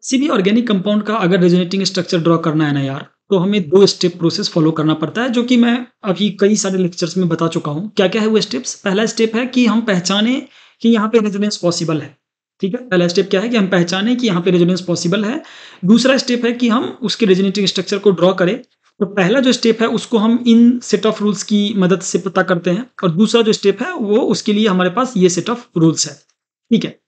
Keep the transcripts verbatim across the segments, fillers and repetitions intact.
किसी भी organic compound का अगर रेजोनेटिंग स्ट्रक्चर ड्रॉ करना है ना यार, तो हमें दो स्टेप प्रोसेस फॉलो करना पड़ता है, जो कि मैं अभी कई सारे लेक्चर्स में बता चुका हूँ। क्या-क्या है वो स्टेप्स? पहला स्टेप है कि हम पहचानें कि यहाँ पे रेजोनेंस पॉसिबल है, ठीक है? पहला स्टेप क्या है कि हम पहचानें कि यहाँ पे रेजोनेंस पॉसिबल है। दूसरा स्टेप है कि हम उसके रेजोनेटिंग स्ट्रक्चर को ड्रॉ करें। तो पहला जो स्टेप है उसको हम इन सेट ऑफ रूल्स की मदद से पता करते हैं और दूसरा जो स्टेप है वो उसके लिए हमारे पास ये सेट ऑफ रूल्स है, ठीक है?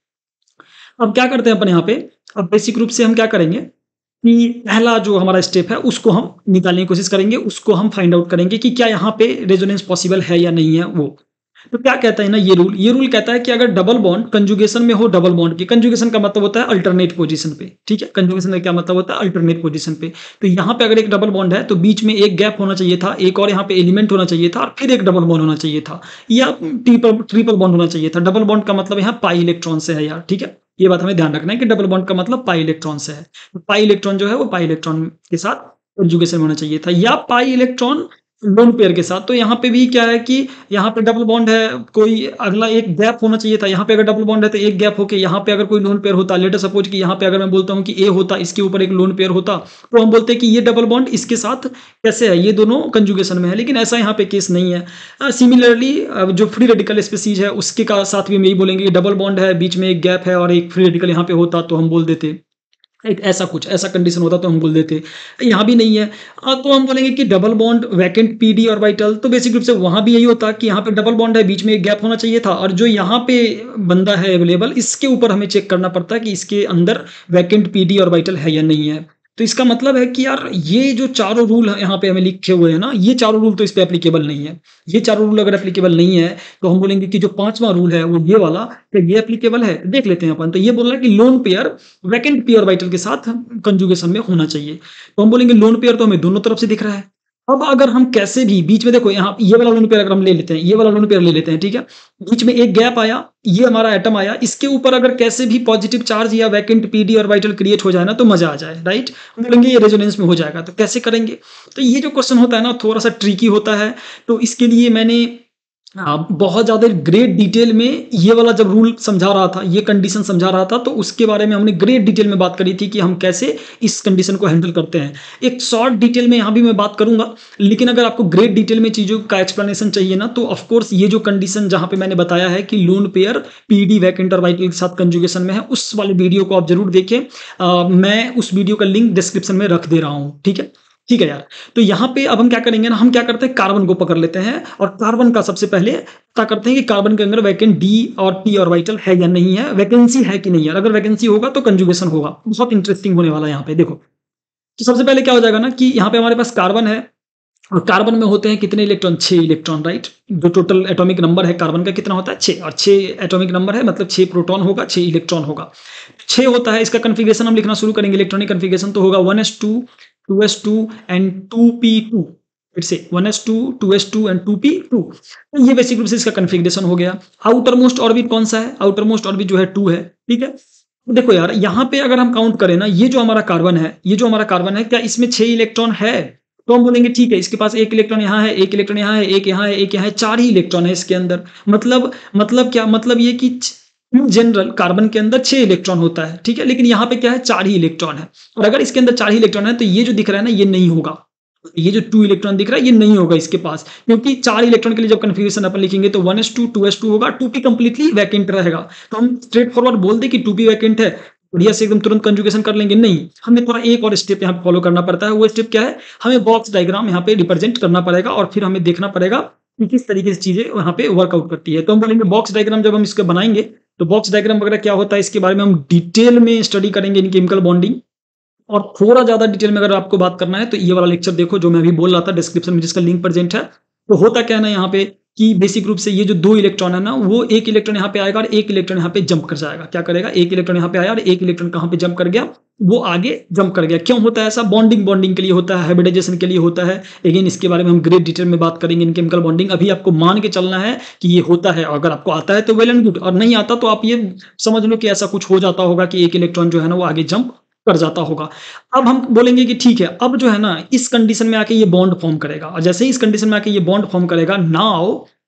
अब क्या करते हैं अपन यहाँ पे, अब बेसिक रूप से हम क्या करेंगे कि पहला जो हमारा स्टेप है उसको हम निकालने की कोशिश करेंगे, उसको हम फाइंड आउट करेंगे कि क्या यहाँ पे रेजोनेंस पॉसिबल है या नहीं है वो। तो क्या कहता है ना ये रूल, ये रूल कहता है कि अगर डबल बॉन्ड कंजुगेशन में हो, डबल बॉन्ड के कंजुगेशन का मतलब होता है अल्टरनेट पोजीशन पे, ठीक है? कंजुगेशन का क्या मतलब होता है? अल्टरनेट पोजीशन पे। तो यहाँ पे अगर एक डबल बॉन्ड है तो बीच में एक गैप होना चाहिए था, एक और यहाँ पे एलिमेंट होना चाहिए था और फिर एक डबल बॉन्ड होना चाहिए था या ट्रिपल ट्रिपल बॉन्ड होना चाहिए था। डबल बॉन्ड का मतलब यहाँ पाई इलेक्ट्रॉन से है यार, ठीक है? ये बात हमें ध्यान रखना है कि डबल बॉन्ड का मतलब पाई इलेक्ट्रॉन से है। तो पाई इलेक्ट्रॉन जो है वो पाई इलेक्ट्रॉन के साथ कंजुगेशन में होना चाहिए था या पाई इलेक्ट्रॉन लोन पेयर के साथ। तो यहाँ पे भी क्या है कि यहाँ पे डबल बॉन्ड है, कोई अगला एक गैप होना चाहिए था। यहाँ पे अगर डबल बॉन्ड है तो एक गैप होके यहाँ पे अगर कोई लोन पेयर होता, लेट अस सपोज कि यहाँ पे अगर मैं बोलता हूँ कि ए होता, इसके ऊपर एक लोन पेयर होता, तो हम बोलते हैं कि ये डबल बॉन्ड इसके साथ कैसे है, ये दोनों कंजुगेशन में है। लेकिन ऐसा यहाँ पे केस नहीं है। सिमिलरली जो फ्री रेडिकल स्पीसीज है उसके का साथ भी हम यही बोलेंगे कि डबल बॉन्ड है, बीच में एक गैप है और एक फ्री रेडिकल यहाँ पे होता तो हम बोल देते एक ऐसा कुछ ऐसा कंडीशन होता तो हम बोल देते। यहाँ भी नहीं है। अ, तो हम बोलेंगे कि double bond vacant P D orbital, तो बेसिक रूप से वहाँ भी यही होता कि यहाँ पे डबल बॉन्ड है, बीच में एक गैप होना चाहिए था और जो यहाँ पे बंदा है अवेलेबल, इसके ऊपर हमें चेक करना पड़ता है कि इसके अंदर वैकेंट पीडी ऑर्बिटल है या नहीं है। तो इसका मतलब है कि यार ये जो चारों रूल यहाँ पे हमें लिखे हुए हैं ना, ये चारों रूल तो इस पे एप्लीकेबल नहीं है। ये चारों रूल अगर एप्लीकेबल नहीं है तो हम बोलेंगे कि जो पांचवा रूल है वो ये वाला, कि ये एप्लीकेबल है। देख लेते हैं अपन। तो ये बोल रहा है कि lone pair vacant P orbital के साथ कंजुगेशन में होना चाहिए। तो हम बोलेंगे लोन पेयर तो हमें दोनों तरफ से दिख रहा है। अब अगर हम कैसे भी बीच में देखो, यहाँ ये वाला लोन पेयर अगर हम ले लेते हैं, ये वाला लोन पेयर ले लेते हैं, ठीक है? बीच में एक गैप आया, ये हमारा एटम आया, इसके ऊपर अगर कैसे भी पॉजिटिव चार्ज या वैकेंट पीडी ऑर्बिटल क्रिएट हो जाए ना तो मजा आ जाए, राइट? हम बोलेंगे ये रेजोनेंस में हो जाएगा। तो कैसे करेंगे? तो ये जो क्वेश्चन होता है ना थोड़ा सा ट्रिकी होता है। तो इसके लिए मैंने हाँ, बहुत ज़्यादा ग्रेट डिटेल में ये वाला जब रूल समझा रहा था, ये कंडीशन समझा रहा था, तो उसके बारे में हमने ग्रेट डिटेल में बात करी थी कि हम कैसे इस कंडीशन को हैंडल करते हैं। एक शॉर्ट डिटेल में यहाँ भी मैं बात करूँगा, लेकिन अगर आपको ग्रेट डिटेल में चीज़ों का एक्सप्लेनेशन चाहिए ना, तो ऑफ कोर्स ये जो कंडीशन जहाँ पे मैंने बताया है कि lone pair P D vacant orbital के साथ कंजुगेशन में है, उस वाले वीडियो को आप जरूर देखें। अ, मैं उस वीडियो का लिंक डिस्क्रिप्शन में रख दे रहा हूँ, ठीक है? ठीक है यार। तो यहाँ पे अब हम क्या करेंगे ना, हम क्या करते हैं कार्बन को पकड़ लेते हैं और कार्बन का सबसे पहले पता करते हैं कि कार्बन के अंदर वैकेंट डी और पी ऑर्बिटल है या नहीं है, वैकेंसी है कि नहीं है। अगर वैकेंसी होगा तो कंजुगेशन होगा। बहुत इंटरेस्टिंग होने वाला है यहाँ पे, देखो। तो सबसे पहले क्या हो जाएगा ना कि यहाँ पे हमारे पास कार्बन है और कार्बन में होते हैं कितने इलेक्ट्रॉन? छह इलेक्ट्रॉन, राइट? जो टोटल एटॉमिक नंबर है कार्बन का कितना होता है? छह। और छह एटॉमिक नंबर है मतलब छह प्रोटॉन होगा, छह इलेक्ट्रॉन होगा। छह होता है, इसका कन्फिगरेशन हम लिखना शुरू करेंगे। इलेक्ट्रॉनिक कन्फिगरेशन तो होगा one S two, two S two and two P two. फिर से one S two, two S two and two P two. तो ये बेसिक रूप से इसका कन्फिगरेशन हो गया। आउटर मोस्ट ऑर्बिट कौन सा है? आउटर मोस्ट ऑर्बिट जो है टू है, ठीक है? देखो यार, यहाँ पे अगर हम काउंट करें ना, ये जो हमारा कार्बन है, ये जो हमारा कार्बन है, क्या इसमें छह इलेक्ट्रॉन है? तो हम बोलेंगे ठीक है, इसके पास एक इलेक्ट्रॉन यहाँ है, एक इलेक्ट्रॉन यहाँ है, एक यहाँ है, एक यहाँ है, चार ही इलेक्ट्रॉन है इसके अंदर। मतलब मतलब क्या मतलब? ये कि इन जनरल कार्बन के अंदर छह इलेक्ट्रॉन होता है, ठीक है? लेकिन यहाँ पे क्या है? चार ही इलेक्ट्रॉन है। और अगर इसके अंदर चार ही इलेक्ट्रॉन है तो ये जो दिख रहा है ना, ये नहीं होगा। ये जो टू इलेक्ट्रॉन दिख रहा है ये नहीं होगा इसके पास, क्योंकि चार इलेक्ट्रॉन के लिए जब कन्फिगरेशन अपन लिखेंगे तो one S two, two S two होगा, टू पी कंप्लीटली वैकेंट रहेगा। तो हम स्ट्रेट फॉरवर्ड बोल दे कि टू पी वैकेंट है, बढ़िया से एकदम तुरंत कंजुगेशन कर लेंगे? नहीं, हमें थोड़ा एक और स्टेप यहाँ पे फॉलो करना पड़ता है। वो स्टेप क्या है? हमें बॉक्स डायग्राम यहाँ पे रिप्रेजेंट करना पड़ेगा और फिर हमें देखना पड़ेगा कि किस तरीके से चीजें वहाँ पे वर्कआउट करती है। तो हम बोलेंगे बॉक्स डायग्राम जब हम इसके बनाएंगे तो बॉक्स डायग्राम वगैरह क्या होता है इसके बारे में हम डिटेल में स्टडी करेंगे इन केमिकल बॉन्डिंग। और थोड़ा ज़्यादा डिटेल में अगर आपको बात करना है तो ये वाला लेक्चर देखो जो मैं अभी बोल रहा था, डिस्क्रिप्शन में जिसका लिंक प्रेजेंट है। तो होता क्या है ना यहाँ पे कि बेसिक रूप से ये जो दो इलेक्ट्रॉन है ना, वो एक इलेक्ट्रॉन यहाँ पे आएगा और एक इलेक्ट्रॉन यहाँ पे जंप कर जाएगा। क्या करेगा? एक इलेक्ट्रॉन यहाँ पे आया और एक इलेक्ट्रॉन कहाँ पे जंप कर गया? वो आगे जंप कर गया। क्यों होता है ऐसा? बॉन्डिंग बॉन्डिंग के लिए होता है, हाइब्रिडाइजेशन के लिए होता है। अगेन इसके बारे में हम ग्रेट डिटेल में बात करेंगे इन केमिकल बॉन्डिंग। अभी आपको मान के चलना है कि ये होता है। अगर आपको आता है तो वेल एंड गुड, और नहीं आता तो आप ये समझ लो कि ऐसा कुछ हो जाता होगा कि एक इलेक्ट्रॉन जो है ना वो आगे जंप कर जाता होगा। अब हम बोलेंगे कि ठीक है, अब जो है ना इस कंडीशन में आके ये बॉन्ड फॉर्म करेगा, और जैसे ही इस कंडीशन में आके ये बॉन्ड फॉर्म करेगा, नाउ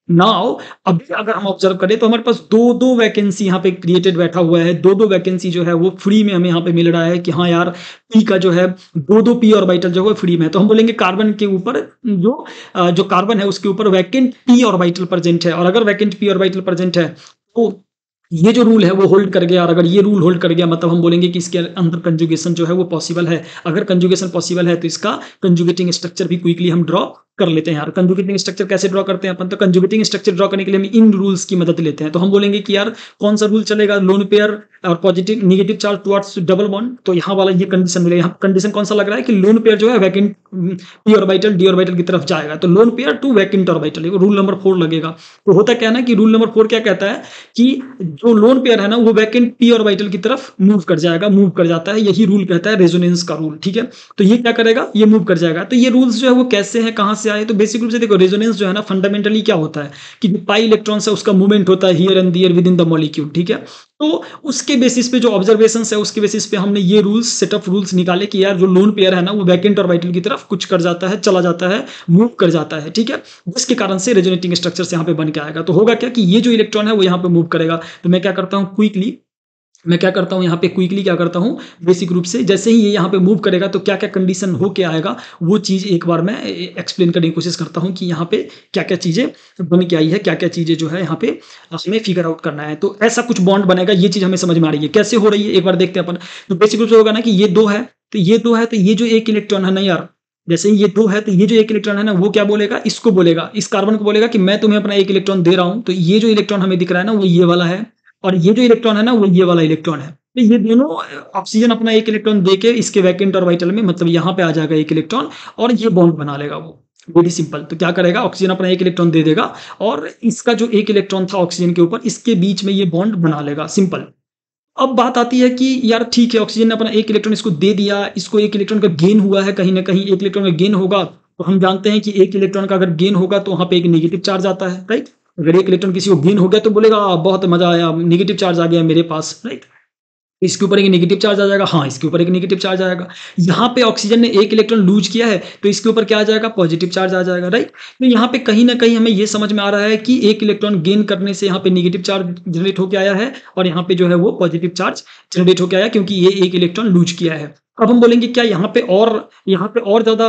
नाउ अभी अगर हम ऑब्जर्व करें तो हमारे पास दो दो वैकेंसी यहाँ पे क्रिएटेड बैठा हुआ है, दो दो वैकेंसी जो है वो फ्री में हमें यहाँ पे मिल रहा है कि हाँ यार पी का जो है दो दो पी ऑर्बिटल जो है फ्री में है। तो हम बोलेंगे कार्बन के ऊपर जो अ, जो कार्बन है उसके ऊपर वैकेंट पी ऑर्बिटल प्रेजेंट है, और अगर वैकेंट पी ऑर्बिटल प्रेजेंट है तो ये जो रूल है वो होल्ड कर गया, और अगर ये रूल होल्ड कर गया मतलब हम बोलेंगे कि इसके अंदर कंजुगेशन जो है वो पॉसिबल है। अगर कंजुगेशन पॉसिबल है तो इसका कंजुगेटिंग स्ट्रक्चर भी क्विकली हम ड्रॉ कर लेते हैं यार। कंजुगेटिंग स्ट्रक्चर कैसे ड्रॉ करते हैं अपन, तो कंजुगेटिंग स्ट्रक्चर ड्रॉ करने के लिए हम इन रूल्स की मदद लेते हैं। तो हम बोलेंगे कि यार कौन सा रूल चलेगा, लोन पेयर और positive negative charge towards double bond, तो यहाँ वाला ये कंडीशन मिलेगा। यहाँ कंडीशन कौन सा लग रहा है कि लोन पेयर जो है vacant P orbital D orbital की तरफ जाएगा, तो lone pair to vacant orbital, rule number four लगेगा। तो होता क्या है ना कि रूल नंबर फोर क्या कहता है कि जो लोन पेयर है ना वो वैकेंट पी ऑर्बिटल की तरफ मूव कर जाएगा, मूव कर जाता है। यही रूल कहता है रेजोनेंस का रूल, ठीक है। तो ये क्या करेगा, ये मूव कर जाएगा। तो ये रूल्स जो है वो कैसे हैं, कहां से आए, तो बेसिक रूप से देखो रेजोनेंस जो है ना फंडामेंटली क्या होता है कि पाई इलेक्ट्रॉन्स है उसका मूवमेंट होता है here and there within the molecule, ठीक है। तो उसके बेसिस पे जो ऑब्जर्वेशन है उसके बेसिस पे हमने ये रूल्स सेट ऑफ रूल्स निकाले कि यार जो लोन पेयर है ना वो वैकेंट ऑर्बिटल की तरफ कुछ कर जाता है, चला जाता है, मूव कर जाता है, ठीक है। जिसके कारण से रेजोनेटिंग स्ट्रक्चर यहाँ पे बन के आएगा। तो होगा क्या कि ये जो इलेक्ट्रॉन है वो यहाँ पे मूव करेगा। तो मैं क्या करता हूँ क्विकली मैं क्या करता हूँ यहाँ पे क्विकली क्या करता हूँ बेसिक रूप से जैसे ही ये यहाँ पे मूव करेगा तो क्या क्या कंडीशन हो के आएगा वो चीज़ एक बार मैं एक्सप्लेन करने की कोशिश करता हूँ कि यहाँ पे क्या क्या चीज़ें बन के आई है, क्या क्या चीज़ें जो है यहाँ पे हमें फिगर आउट करना है। तो ऐसा कुछ बॉन्ड बनेगा, ये चीज़ हमें समझ में आ रही है कैसे हो रही है, एक बार देखते हैं अपन। तो बेसिक रूप से होगा ना कि ये दो है तो ये दो है तो ये जो एक इलेक्ट्रॉन है ना यार, जैसे ही ये दो है तो ये जो एक इलेक्ट्रॉन है ना वो क्या बोलेगा, इसको बोलेगा, इस कार्बन को बोलेगा कि मैं तुम्हें अपना एक इलेक्ट्रॉन दे रहा हूं। तो ये जो इलेक्ट्रॉन हमें दिख रहा है ना वो ये वाला है, और ये जो इलेक्ट्रॉन है ना वो ये वाला इलेक्ट्रॉन है। तो ये दोनों ऑक्सीजन अपना एक इलेक्ट्रॉन देके इसके वैकेंट ऑर्बिटल में मतलब यहाँ पे आ जाएगा एक इलेक्ट्रॉन और ये बॉन्ड बना लेगा वो। Very simple. तो क्या करेगा, ऑक्सीजन अपना एक इलेक्ट्रॉन दे देगा और इसका जो एक इलेक्ट्रॉन था ऑक्सीजन के ऊपर इसके बीच में ये बॉन्ड बना लेगा, सिंपल। अब बात आती है कि यार ठीक है ऑक्सीजन ने अपना एक इलेक्ट्रॉन इसको दे दिया, इसको एक इलेक्ट्रॉन का गेन हुआ है, कहीं ना कहीं एक इलेक्ट्रॉन का गेन होगा। तो हम जानते हैं कि एक इलेक्ट्रॉन का अगर गेन होगा तो वहां पे एक नेगेटिव चार्ज आता है, राइट। अगर एक इलेक्ट्रॉन किसी को गेन हो गया तो बोलेगा "आ, बहुत मजा आया, नेगेटिव चार्ज आ गया मेरे पास", राइट। इसके ऊपर एक नेगेटिव चार्ज आ जाएगा, हाँ इसके ऊपर एक नेगेटिव चार्ज आएगा। यहाँ पे ऑक्सीजन ने एक इलेक्ट्रॉन लूज किया है तो इसके ऊपर क्या आ जाएगा, पॉजिटिव चार्ज आ जाएगा, राइट। तो यहाँ पे कहीं ना कहीं हमें ये समझ में आ रहा है कि एक इलेक्ट्रॉन गेन करने से यहाँ पे नेगेटिव चार्ज जनरेट होकर आया है और यहाँ पे जो है वो पॉजिटिव चार्ज जनरेट होकर आया क्योंकि ये एक इलेक्ट्रॉन लूज किया है। अब हम बोलेंगे क्या यहाँ पे और यहाँ पे और ज्यादा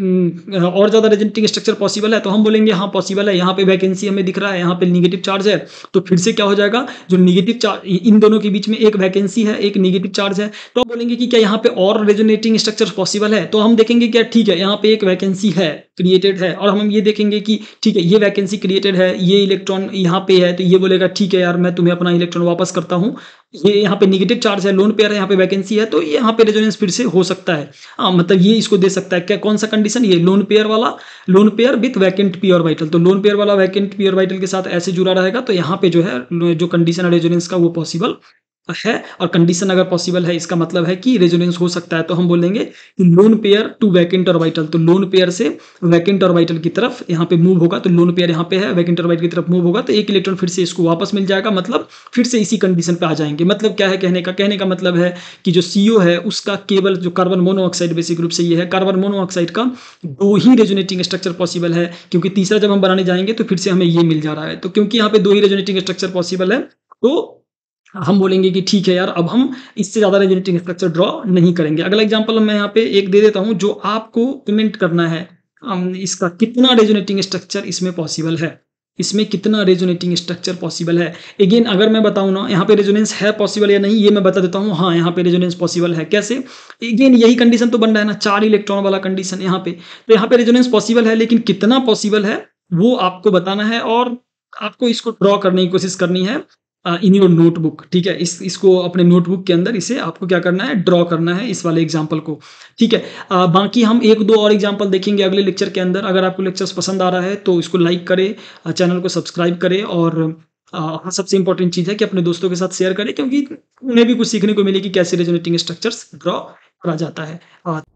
और ज्यादा रेजोनेटिंग स्ट्रक्चर पॉसिबल है, तो हम बोलेंगे हाँ पॉसिबल है। यहाँ पे वैकेंसी हमें दिख रहा है, यहाँ पे नेगेटिव चार्ज है, तो फिर से क्या हो जाएगा, जो नेगेटिव चार्ज इन दोनों के बीच में एक वैकेंसी है, एक नेगेटिव चार्ज है। तो हम बोलेंगे कि क्या यहाँ पे और रेजोनेटिंग स्ट्रक्चर पॉसिबल है, तो हम देखेंगे क्या ठीक है यहाँ पे एक वैकेंसी है, क्रिएटेड है, और हम ये देखेंगे कि ठीक है ये वैकेंसी क्रिएटेड है, ये इलेक्ट्रॉन यहाँ पे है, तो ये बोलेगा ठीक है यार मैं तुम्हें अपना इलेक्ट्रॉन वापस करता हूँ। ये यहाँ पे नेगेटिव चार्ज है, लोन पेयर है, यहाँ पे वैकेंसी है, तो ये यहाँ पे रेजोनेंस फिर से हो सकता है। हाँ मतलब ये इसको दे सकता है क्या, कौन सा कंडीशन, ये लोन पेयर वाला, lone pair with vacant P orbital. तो लोन पेयर वाला वैकेंट पी ऑर्बिटल के साथ ऐसे जुड़ा रहेगा, तो यहाँ पे जो है जो कंडीशन है रेजोनेंस का वो पॉसिबल है। और कंडीशन अगर पॉसिबल है इसका मतलब है कि रेजोनेंस हो सकता है। तो हम बोलेंगे कि lone pair to vacant orbital, तो लोन पेयर से वैकेंट ऑर्बिटल की तरफ यहाँ पे मूव होगा, तो लोन पेयर यहाँ पे है, वैकेंट ऑर्बिटल की तरफ मूव होगा, तो एक इलेक्ट्रॉन फिर से इसको वापस मिल जाएगा, मतलब फिर से इसी कंडीशन पे आ जाएंगे। मतलब क्या है कहने का कहने का मतलब है कि जो सीओ है उसका केवल जो कार्बन मोनोऑक्साइड बेसिक रूप से ये है, कार्बन मोनोऑक्साइड का दो ही रेजोनेटिंग स्ट्रक्चर पॉसिबल है, क्योंकि तीसरा जब हम बनाने जाएंगे तो फिर से हमें ये मिल जा रहा है। तो क्योंकि यहाँ पे दो ही रेजोनेटिंग स्ट्रक्चर पॉसिबल है तो हम बोलेंगे कि ठीक है यार अब हम इससे ज्यादा रेजोनेटिंग स्ट्रक्चर ड्रॉ नहीं करेंगे। अगला एग्जांपल मैं यहाँ पे एक दे देता हूँ जो आपको कमेंट करना है, हम इसका कितना रेजोनेटिंग स्ट्रक्चर इसमें पॉसिबल है, इसमें कितना रेजोनेटिंग स्ट्रक्चर पॉसिबल है। अगेन अगर मैं बताऊं ना यहाँ पे रेजोनेंस है पॉसिबल या नहीं, ये मैं बता देता हूँ। हाँ यहाँ पे रेजोनेंस पॉसिबल है, कैसे, अगेन यही कंडीशन तो बन रहा है ना, चार इलेक्ट्रॉन वाला कंडीशन यहाँ पे। तो यहाँ पे रेजोनेंस पॉसिबल है, लेकिन कितना पॉसिबल है वो आपको बताना है और आपको इसको ड्रॉ करने की कोशिश करनी है इन योर नोटबुक, ठीक है। इस इसको अपने नोटबुक के अंदर इसे आपको क्या करना है, ड्रॉ करना है इस वाले एग्जांपल को, ठीक है। आ, बाकी हम एक दो और एग्जांपल देखेंगे अगले लेक्चर के अंदर। अगर आपको लेक्चर्स पसंद आ रहा है तो इसको लाइक करें, चैनल को सब्सक्राइब करें, और आ, सबसे इंपॉर्टेंट चीज़ है कि अपने दोस्तों के साथ शेयर करें, क्योंकि उन्हें भी कुछ सीखने को मिले कि कैसे रेजोनेटिंग स्ट्रक्चर्स ड्रॉ करा जाता है।